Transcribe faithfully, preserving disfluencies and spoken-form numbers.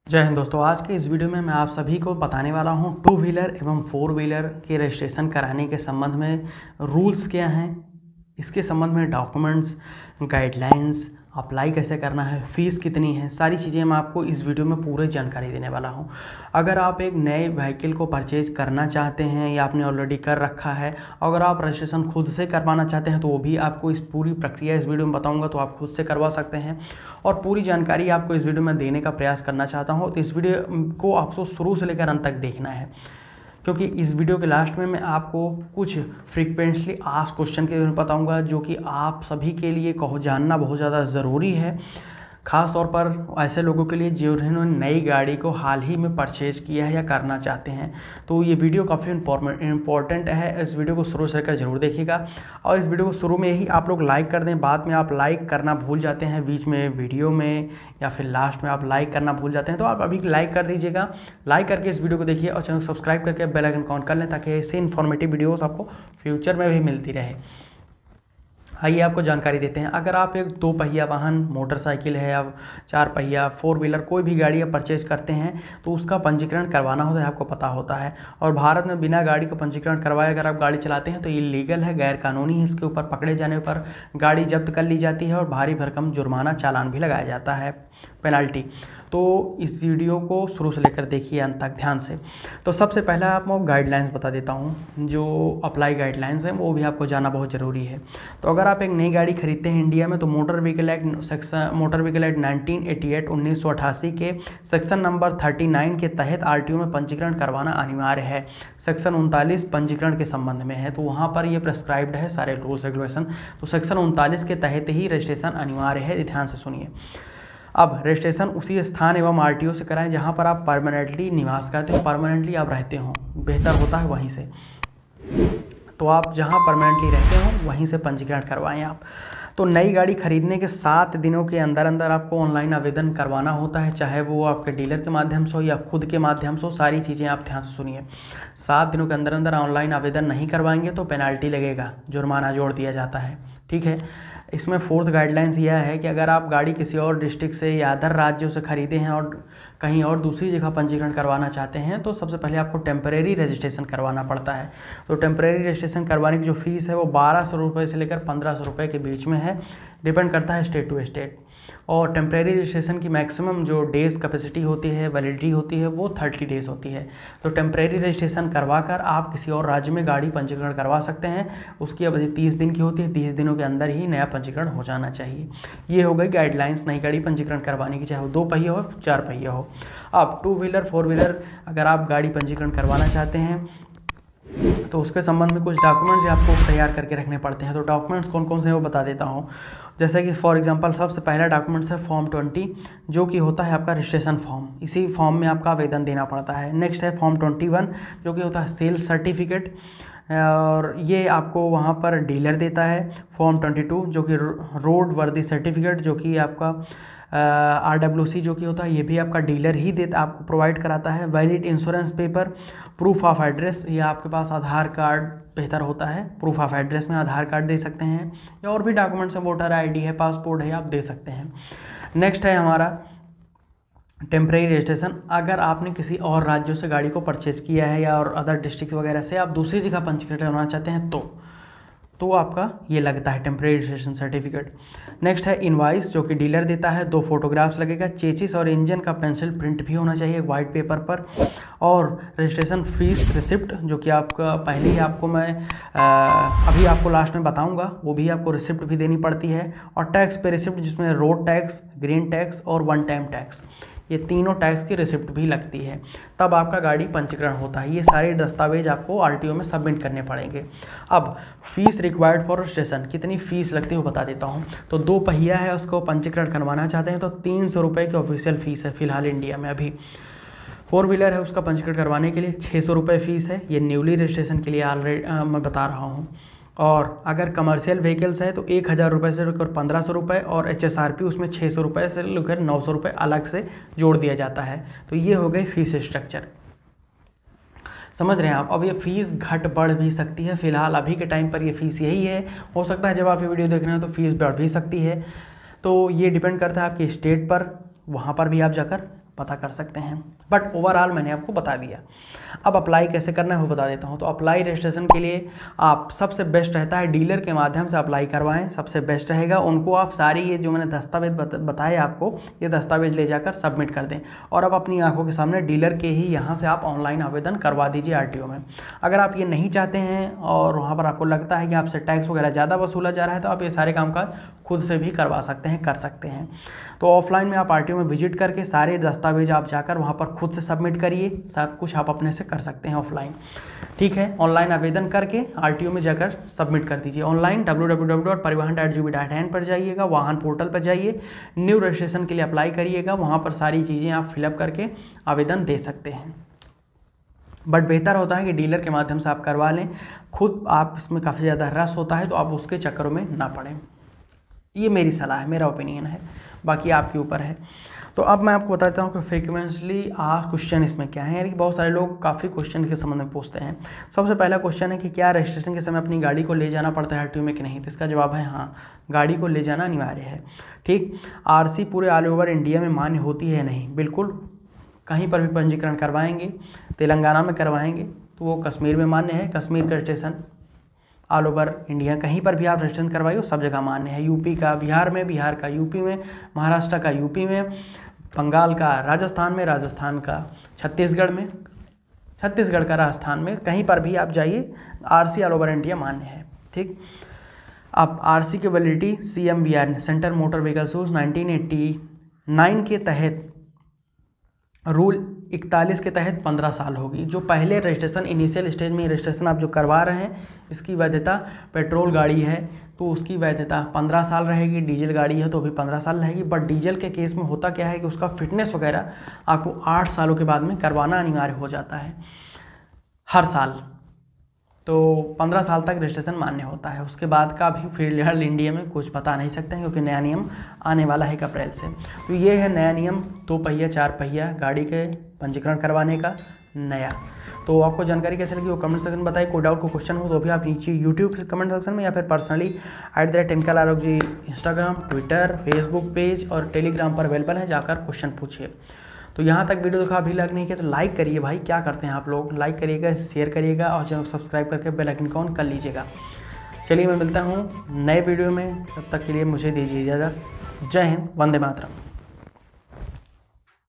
जय हिंद दोस्तों, आज के इस वीडियो में मैं आप सभी को बताने वाला हूं टू व्हीलर एवं फोर व्हीलर के रजिस्ट्रेशन कराने के संबंध में रूल्स क्या हैं, इसके संबंध में डॉक्यूमेंट्स, गाइडलाइंस, अप्लाई कैसे करना है, फ़ीस कितनी है, सारी चीज़ें मैं आपको इस वीडियो में पूरी जानकारी देने वाला हूं। अगर आप एक नए व्हीकल को परचेज करना चाहते हैं या आपने ऑलरेडी कर रखा है, अगर आप रजिस्ट्रेशन खुद से करवाना चाहते हैं तो वो भी आपको इस पूरी प्रक्रिया इस वीडियो में बताऊंगा, तो आप खुद से करवा सकते हैं और पूरी जानकारी आपको इस वीडियो में देने का प्रयास करना चाहता हूँ। तो इस वीडियो को आपको शुरू से लेकर अंत तक देखना है, क्योंकि इस वीडियो के लास्ट में मैं आपको कुछ फ्रीक्वेंटली आस्क्ड क्वेश्चन के बारे में बताऊंगा जो कि आप सभी के लिए कहो जानना बहुत ज़्यादा ज़रूरी है, ख़ास तौर पर ऐसे लोगों के लिए जिन्होंने नई गाड़ी को हाल ही में परचेज किया है या करना चाहते हैं। तो ये वीडियो काफ़ी इंपॉर्टेंट है, इस वीडियो को शुरू से लेकर जरूर देखिएगा। और इस वीडियो को शुरू में ही आप लोग लाइक कर दें, बाद में आप लाइक करना भूल जाते हैं, बीच में वीडियो में या फिर लास्ट में आप लाइक करना भूल जाते हैं, तो आप अभी लाइक कर दीजिएगा। लाइक करके इस वीडियो को देखिए और चैनल को सब्सक्राइब करके बेल आइकन ऑन कर लें ताकि ऐसे इन्फॉर्मेटिव वीडियोस आपको फ्यूचर में भी मिलती रहे। आइए आपको जानकारी देते हैं। अगर आप एक दो पहिया वाहन, मोटरसाइकिल है या चार पहिया, फोर व्हीलर कोई भी गाड़ी आप परचेज करते हैं तो उसका पंजीकरण करवाना होता है, आपको पता होता है। और भारत में बिना गाड़ी का पंजीकरण करवाए अगर आप गाड़ी चलाते हैं तो ये लीगल है, गैर कानूनी है। इसके ऊपर पकड़े जाने पर गाड़ी जब्त कर ली जाती है और भारी भरकम जुर्माना चालान भी लगाया जाता है, पेनल्टी। तो इस वीडियो को शुरू से लेकर देखिए अंत तक ध्यान से। तो सबसे पहला आपको गाइडलाइंस बता देता हूँ, जो अप्लाई गाइडलाइंस हैं वो भी आपको जानना बहुत ज़रूरी है। तो अगर आप एक नई गाड़ी खरीदते हैं इंडिया में तो motor vehicle act section motor vehicle act nineteen eighty eight उन्नीस सौ अठासी के सेक्शन नंबर थर्टी नाइन के तहत आरटीओ में पंजीकरण करवाना अनिवार्य है। सेक्शन उनतालीस पंजीकरण के संबंध में है, तो वहाँ पर ये प्रेस्क्राइब्ड है सारे रूल्स रेगुलेशन। तो सेक्शन उनतालीस के तहत ही रजिस्ट्रेशन अनिवार्य है, ध्यान से सुनिए। अब रजिस्ट्रेशन उसी स्थान एवं आरटीओ से कराएं जहां पर आप परमानेंटली निवास करते हो, परमानेंटली आप रहते हो, बेहतर होता है वहीं से। तो आप जहां परमानेंटली रहते हो वहीं से पंजीकरण करवाएं आप। तो नई गाड़ी खरीदने के सात दिनों के अंदर अंदर आपको ऑनलाइन आवेदन करवाना होता है, चाहे वो आपके डीलर के माध्यम से हो या खुद के माध्यम से हो। सारी चीज़ें आप ध्यान से सुनिए। सात दिनों के अंदर अंदर ऑनलाइन आवेदन नहीं करवाएंगे तो पेनल्टी लगेगा, जुर्माना जोड़ दिया जाता है, ठीक है। इसमें फोर्थ गाइडलाइंस यह है कि अगर आप गाड़ी किसी और डिस्ट्रिक्ट से या अदर राज्यों से खरीदे हैं और कहीं और दूसरी जगह पंजीकरण करवाना चाहते हैं तो सबसे पहले आपको टेम्परेरी रजिस्ट्रेशन करवाना पड़ता है। तो टेम्परेरी रजिस्ट्रेशन करवाने की जो फीस है वो बारह सौ रुपये से लेकर पंद्रह सौ रुपये के बीच में है, डिपेंड करता है स्टेट टू स्टेट। और टेम्परेरी रजिस्ट्रेशन की मैक्सिमम जो डेज़ कैपेसिटी होती है, वैलिडिटी होती है, वो थर्टी डेज़ होती है। तो टेम्परेरी रजिस्ट्रेशन करवा कर आप किसी और राज्य में गाड़ी पंजीकरण करवा सकते हैं। उसकी अवधि तीस दिन की होती है, तीस दिनों के अंदर ही नया पंजीकरण हो जाना चाहिए। ये हो गई गाइडलाइंस नई गाड़ी पंजीकरण करवाने की, चाहे वो दो पहिया हो चार पहिया हो। अब टू व्हीलर फोर व्हीलर अगर आप गाड़ी पंजीकरण करवाना चाहते हैं तो उसके संबंध में कुछ डॉक्यूमेंट्स आपको तैयार करके रखने पड़ते हैं। तो डॉक्यूमेंट्स कौन कौन से हैं वो बता देता हूँ। जैसे कि फॉर एग्जांपल सबसे पहला डॉक्यूमेंट्स है फॉर्म ट्वेंटी, जो कि होता है आपका रजिस्ट्रेशन फॉर्म। इसी फॉर्म में आपका आवेदन देना पड़ता है। नेक्स्ट है फॉर्म ट्वेंटी वन, जो कि होता है सेल्स सर्टिफिकेट, और ये आपको वहाँ पर डीलर देता है। फॉर्म ट्वेंटी टू, जो कि रोड वर्दी सर्टिफिकेट, जो कि आपका आर डब्ल्यू सी जो कि होता है, ये भी आपका डीलर ही देता आपको प्रोवाइड कराता है। Valid insurance paper, proof of address, ये आपके पास आधार कार्ड बेहतर होता है, प्रूफ ऑफ एड्रेस में आधार कार्ड दे सकते हैं, या और भी डॉक्यूमेंट्स है, वोटर आईडी है, पासपोर्ट है, आप दे सकते हैं। नेक्स्ट है हमारा टेम्परेरी रजिस्ट्रेशन। अगर आपने किसी और राज्यों से गाड़ी को परचेज किया है या और अदर डिस्ट्रिक्ट वगैरह से आप दूसरी जगह पंजीकरण करवाना चाहते हैं तो तो आपका ये लगता है टेम्परेरी रजिस्ट्रेशन सर्टिफिकेट। नेक्स्ट है इनवाइस, जो कि डीलर देता है, दो फोटोग्राफ्स लगेगा, चेचिस और इंजन का पेंसिल प्रिंट भी होना चाहिए वाइट पेपर पर, और रजिस्ट्रेशन फीस रिसिप्ट, जो कि आपका पहले ही आपको मैं आ, अभी आपको लास्ट में बताऊंगा, वो भी आपको रिसिप्ट भी देनी पड़ती है। और टैक्स पे रिसिप्ट, जिसमें रोड टैक्स, ग्रीन टैक्स और वन टाइम टैक्स, ये तीनों टैक्स की रिसिप्ट भी लगती है, तब आपका गाड़ी पंजीकरण होता है। ये सारे दस्तावेज आपको आरटीओ में सबमिट करने पड़ेंगे। अब फीस रिक्वायर्ड फॉर रजिस्ट्रेशन, कितनी फीस लगती है वो बता देता हूँ। तो दो पहिया है, उसको पंजीकरण करवाना चाहते हैं तो तीन सौ रुपये की ऑफिशियल फ़ीस है फिलहाल इंडिया में अभी। फोर व्हीलर है, उसका पंजीकरण करवाने के लिए छः सौ रुपये फ़ीस है, ये न्यूली रजिस्ट्रेशन के लिए ऑलरेडी मैं बता रहा हूँ। और अगर कमर्शियल व्हीकल्स है तो एक हज़ार रुपये से लेकर पंद्रह सौ रुपये, और एच एस आर पी उसमें छः सौ रुपये से लेकर नौ सौ रुपये अलग से जोड़ दिया जाता है। तो ये हो गई फीस स्ट्रक्चर, समझ रहे हैं आप। अब ये फीस घट बढ़ भी सकती है, फिलहाल अभी के टाइम पर ये फीस यही है। हो सकता है जब आप ये वीडियो देख रहे हैं तो फीस बढ़ भी सकती है। तो ये डिपेंड करता है आपके स्टेट पर, वहाँ पर भी आप जाकर पता कर सकते हैं। बट ओवरऑल मैंने आपको बता दिया। अब अप्लाई कैसे करना है वो बता देता हूँ। तो अप्लाई रजिस्ट्रेशन के लिए आप सबसे बेस्ट रहता है डीलर के माध्यम से अप्लाई करवाएं, सबसे बेस्ट रहेगा। उनको आप सारी ये जो मैंने दस्तावेज बताए आपको, ये दस्तावेज ले जाकर सबमिट कर दें और अब अपनी आंखों के सामने डीलर के ही यहाँ से आप ऑनलाइन आवेदन करवा दीजिए आरटीओ में। अगर आप ये नहीं चाहते हैं और वहाँ पर आपको लगता है कि आपसे टैक्स वगैरह ज़्यादा वसूला जा रहा है, तो आप ये सारे कामकाज खुद से भी करवा सकते हैं, कर सकते हैं। तो ऑफलाइन में आप आरटीओ में विजिट करके सारे दस्तावेज आप जाकर वहाँ पर खुद से सबमिट करिए, सब कुछ आप अपने से कर सकते हैं ऑफलाइन। ठीक है, ऑनलाइन आवेदन करके आरटीओ में जाकर सबमिट कर दीजिए। Online W W W dot Parivahan dot G O V dot in पर जाइएगा, वाहन पोर्टल पर जाइए, न्यू रजिस्ट्रेशन के लिए अप्लाई करिएगा, वहाँ पर सारी चीज़ें आप फिलअप करके आवेदन दे सकते हैं। बट बेहतर होता है कि डीलर के माध्यम से आप करवा लें, खुद आप इसमें काफ़ी ज़्यादा रस होता है तो आप उसके चक्करों में ना पड़ें। ये मेरी सलाह है, मेरा ओपिनियन है, बाकी आपके ऊपर है। तो अब मैं आपको बताता हूँ कि फ्रीक्वेंटली आज क्वेश्चन इसमें क्या है, यानी कि बहुत सारे लोग काफ़ी क्वेश्चन के संबंध में पूछते हैं। सबसे पहला क्वेश्चन है कि क्या रजिस्ट्रेशन के समय अपनी गाड़ी को ले जाना पड़ता है आरटीओ में कि नहीं। तो इसका जवाब है हाँ, गाड़ी को ले जाना अनिवार्य है। ठीक, आरसी पूरे ऑल ओवर इंडिया में मान्य होती है नहीं, बिल्कुल कहीं पर भी पंजीकरण करवाएंगे, तेलंगाना में करवाएंगे तो वो कश्मीर में मान्य है, कश्मीर का रजिस्ट्रेशन ऑल ओवर इंडिया कहीं पर भी आप रजिस्ट्रेशन करवाइए सब जगह मान्य है। यूपी का बिहार में, बिहार का यूपी में, महाराष्ट्र का यूपी में, बंगाल का राजस्थान में, राजस्थान का छत्तीसगढ़ में, छत्तीसगढ़ का राजस्थान में, कहीं पर भी आप जाइए आरसी ऑल ओवर इंडिया मान्य है। ठीक, अब आरसी की validity C M V R centre motor vehicle rules nineteen eighty nine के तहत रूल इकतालीस के तहत पंद्रह साल होगी। जो पहले रजिस्ट्रेशन इनिशियल स्टेज में रजिस्ट्रेशन आप जो करवा रहे हैं, इसकी वैधता पेट्रोल गाड़ी है तो उसकी वैधता पंद्रह साल रहेगी, डीजल गाड़ी है तो भी पंद्रह साल रहेगी। बट डीजल के केस में होता क्या है कि उसका फिटनेस वगैरह आपको आठ सालों के बाद में करवाना अनिवार्य हो जाता है हर साल। तो पंद्रह साल तक रजिस्ट्रेशन मान्य होता है, उसके बाद का भी फिलहाल इंडिया में कुछ बता नहीं सकते हैं क्योंकि नया नियम आने वाला है एक अप्रैल से। तो ये है नया नियम दो पहिया चार पहिया गाड़ी के पंजीकरण करवाने का नया। तो आपको जानकारी कैसे लगी वो कमेंट सेक्शन में बताइए। कोई डाउट को क्वेश्चन हो तो भी आप नीचे यूट्यूब के कमेंट सेक्शन में या फिर personally at the rate Tinkal Alok ji Instagram, Twitter, Facebook page और टेलीग्राम पर अवेलेबल है, जाकर क्वेश्चन पूछिए। तो यहाँ तक वीडियो देखा अभी लाइक नहीं किया तो लाइक करिए भाई, क्या करते हैं आप लोग, लाइक करिएगा, शेयर करिएगा और चैनल को सब्सक्राइब करके बेल आइकन को ऑन कर लीजिएगा। चलिए मैं मिलता हूँ नए वीडियो में, तब तक के लिए मुझे दीजिए इजाज़त। जय हिंद, वंदे मातरम।